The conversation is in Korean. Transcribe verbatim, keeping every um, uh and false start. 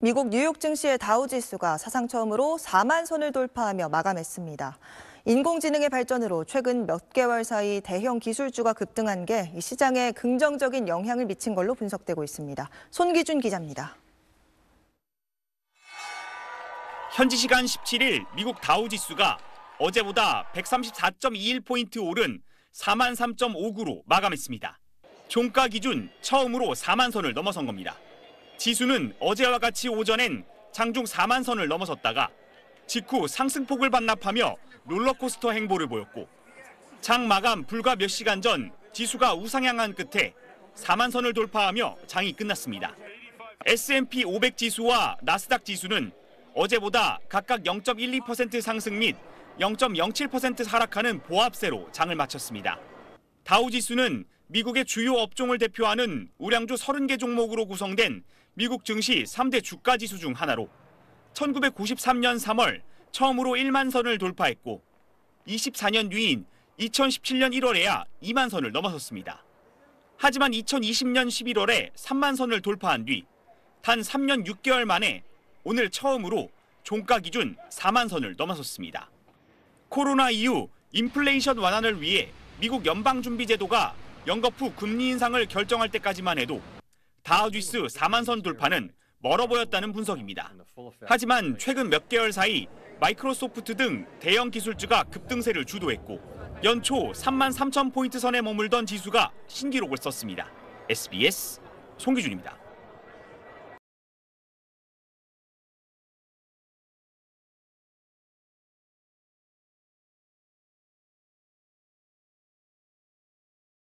미국 뉴욕 증시의 다우지수가 사상 처음으로 사만 선을 돌파하며 마감했습니다. 인공지능의 발전으로 최근 몇 개월 사이 대형 기술주가 급등한 게 시장에 긍정적인 영향을 미친 걸로 분석되고 있습니다. 손기준 기자입니다. 현지 시간 십칠 일 미국 다우지수가 어제보다 백삼십사 점 이일 포인트 오른 사만 삼 점 오구로 마감했습니다. 종가 기준 처음으로 사만 선을 넘어선 겁니다. 지수는 어제와 같이 오전엔 장중 사만 선을 넘어섰다가 직후 상승폭을 반납하며 롤러코스터 행보를 보였고 장 마감 불과 몇 시간 전 지수가 우상향한 끝에 사만 선을 돌파하며 장이 끝났습니다. 에스 앤 피 오백 지수와 나스닥 지수는 어제보다 각각 영 점 일이 퍼센트 상승 및 영 점 영칠 퍼센트 하락하는 보합세로 장을 마쳤습니다. 다우지수는 미국의 주요 업종을 대표하는 우량주 서른 개 종목으로 구성된 미국 증시 삼 대 주가 지수 중 하나로 천구백구십삼 년 삼월 처음으로 일만 선을 돌파했고 이십사 년 뒤인 이천십칠 년 일월에야 이만 선을 넘어섰습니다. 하지만 이천이십 년 십일월에 삼만 선을 돌파한 뒤 단 삼 년 육 개월 만에 오늘 처음으로 종가 기준 사만 선을 넘어섰습니다. 코로나 이후 인플레이션 완화를 위해 미국 연방준비제도가 연거푸 후 금리 인상을 결정할 때까지만 해도 다우지수 사만 선 돌파는 멀어 보였다는 분석입니다. 하지만 최근 몇 개월 사이 마이크로소프트 등 대형 기술주가 급등세를 주도했고 연초 삼만 삼천 포인트 선에 머물던 지수가 신기록을 썼습니다. 에스 비 에스 송기준입니다.